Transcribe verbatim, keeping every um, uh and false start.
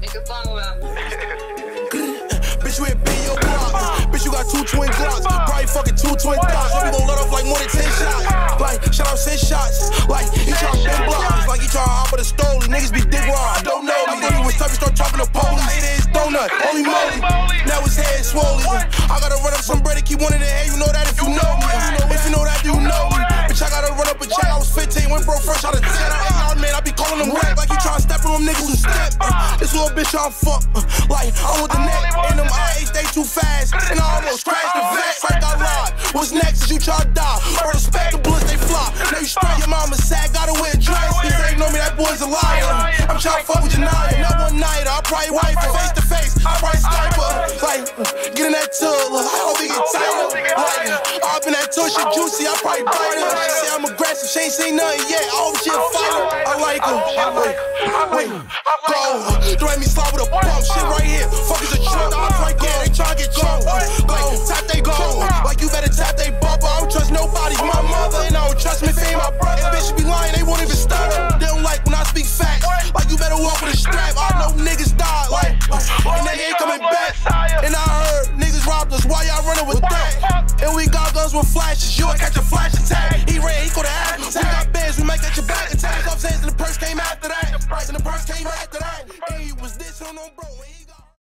Make a song about him. Bitch, you hit B your block. Bitch, you got two twin Glocks. Probably fucking two twin thoughts. So we gon' let off like more than ten shots. Like, shout out ten shots. Like, he tryna bend blocks. Like, he tryna hop with a stole. Niggas be dick raw. I don't know. I thought he was tough. He start talking to police. It is donut. Only moly. Now his head swollen. I gotta run up some bread to keep one in the head. You know that if you know me. If you know that, you know me. Bitch, I gotta run up a check. I was fifteen. Went broke fresh out of ten. I ain't y'all man. I be calling them rap. Like, he tryna step on them niggas who step. This little bitch tryna fuck. Like, I'm with the neck. And them I H, they too fast. And I almost crashed the vet. Like I lied. What's next is you try to die. Or respect the bullets, they fly. Now you straight, your mama sad. Gotta wear a dress. Cause they know me, that boy's a liar. I'm tryna fuck with Janaya. Not one night, I'll probably wife her. Face to face, I'll probably Skype her. Like, get in that tub. Look, I hope he get tighter. Like, up in that tush, shit juicy, I'll probably bite her. She say I'm aggressive, she ain't seen nothing yet. I hope she a fighter. I like her. Wait, wait, go. Don't make me slide with a bump. Shit right here. Fuck is a truck. I'm right there. They tryna get drunk. Like, tap they go. Like, you better tap they bumper. I don't trust nobody. My mother and I don't trust me. Fame my brother. If bitch be lying, they won't even stop. They don't like when I speak facts. Like, you better walk with a strap. I know niggas die. Like, and they ain't coming back. And I heard niggas robbed us. Why y'all running with that? And we got guns with flashes. You'll catch